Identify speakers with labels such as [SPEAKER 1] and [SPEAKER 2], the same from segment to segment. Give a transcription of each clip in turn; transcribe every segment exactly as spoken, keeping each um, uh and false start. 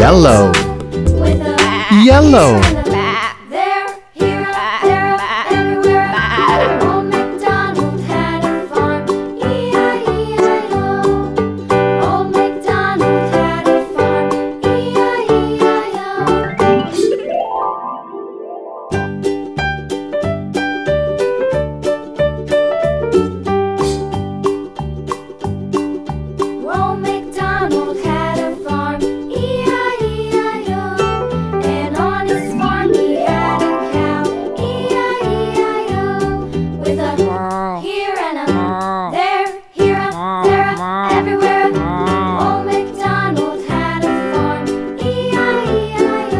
[SPEAKER 1] Yellow.
[SPEAKER 2] With a
[SPEAKER 1] Yellow.
[SPEAKER 2] and a there, here, there, everywhere. Old MacDonald had a farm, E I E I O. Old MacDonald had a farm, E I E I O. Old MacDonald had a farm, E I E I O. And on his farm he had a cow, E I E I O. With a here and a there, here, a there, a everywhere. Old MacDonald had a farm, E I E I O.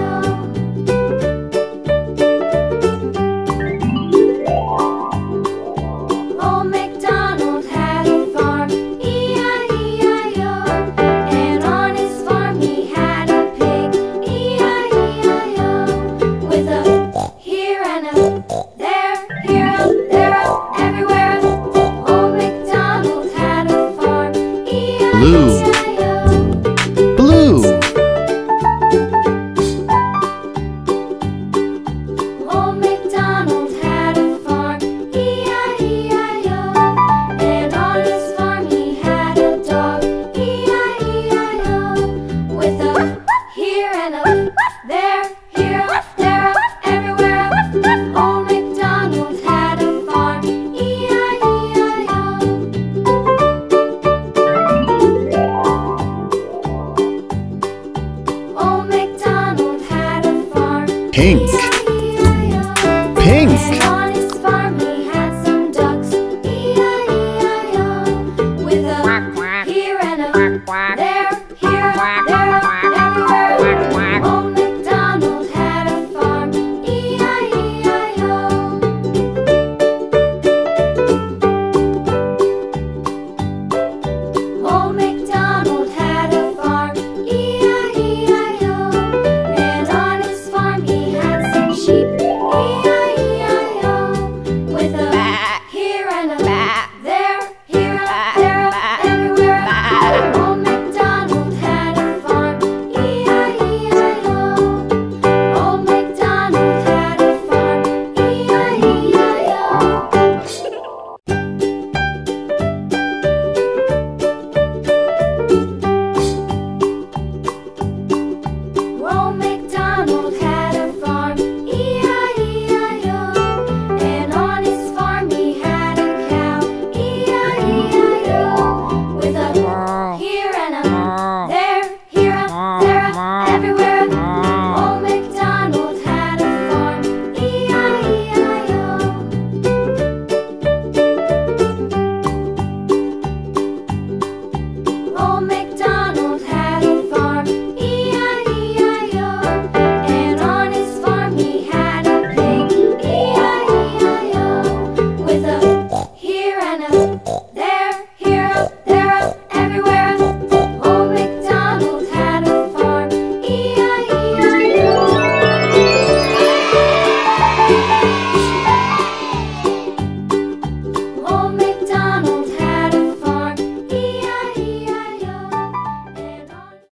[SPEAKER 2] Old MacDonald had a farm, E I E I O. And on his farm he had a pig, E I E I O. With a here and a there, here, a there, a everywhere. Old MacDonald had a farm, E I E I O.
[SPEAKER 1] Blue.
[SPEAKER 2] Old MacDonald had a farm, E I E I O. And on his farm he had a dog, E I E I O. With a here and a there, here, a there, a everywhere. Old MacDonald had a farm, E I E I O. Old MacDonald had a farm,
[SPEAKER 1] Pink.